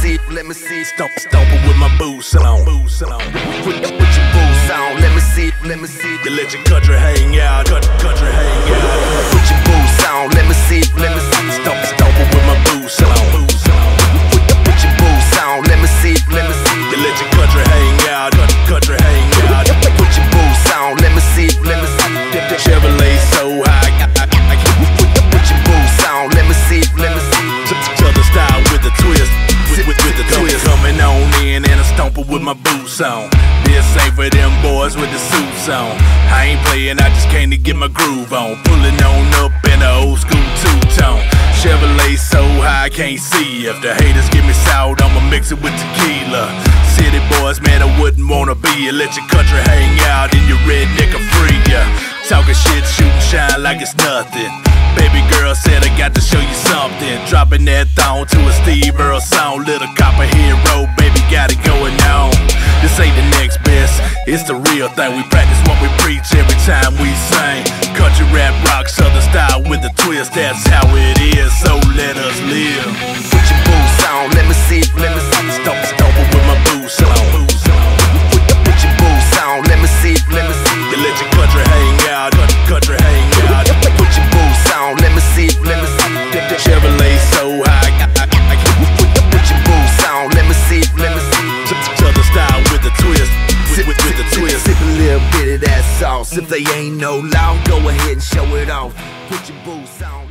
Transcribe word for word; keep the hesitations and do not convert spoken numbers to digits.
see, let me see. Stomp, stomping with my boots on. Boots on. Put, put your boots on. Let me see, let me see. You let your country hang out. Country, country hang out. Put your boots on. Let me see, let me see. Stomp, stomping with my boots on. Boots on. Put, put your boots on. Let me see, let me see. You let your country hang out. Country, country hang out. Put your boots on. Let me see, let me see. Chevrolet so high. Put your boots on. Let me see, let me see. Southern style with the twist, with, with, with the twist. Coming on in and a stomper with my boots on. This ain't for them boys with the suits on. I ain't playing, I just came to get my groove on. Pulling on up in a old school two-tone. Chevrolet so high I can't see. If the haters give me salt, I'ma mix it with tequila. City boys, man, I wouldn't wanna be ya. Let your country hang out and your redneck will free ya. Talking shit, shooting shine like it's nothing. Baby girl said I got to show you something. Dropping that thong to a Steve Earle song. Little copper hero, baby, got it going on. This ain't the next best, it's the real thing. We practice what we preach every time we sing. Country rap, rock, southern style with a twist. That's how it is, so let us live. Put your boots on, let me see, let me see. Stomp, stomping with my boots on. Put, put your boots on, let me see, let me see. You let your country hang out, country, country hang out. Put your boots on, let me see, let me see. Chevrolet so high. Put your boots on, let me see, let me see. Southern style with the twist, with, with, with the twist. Sip a little bit of that sauce. If they ain't no law, go ahead and show it off. Put your boots on.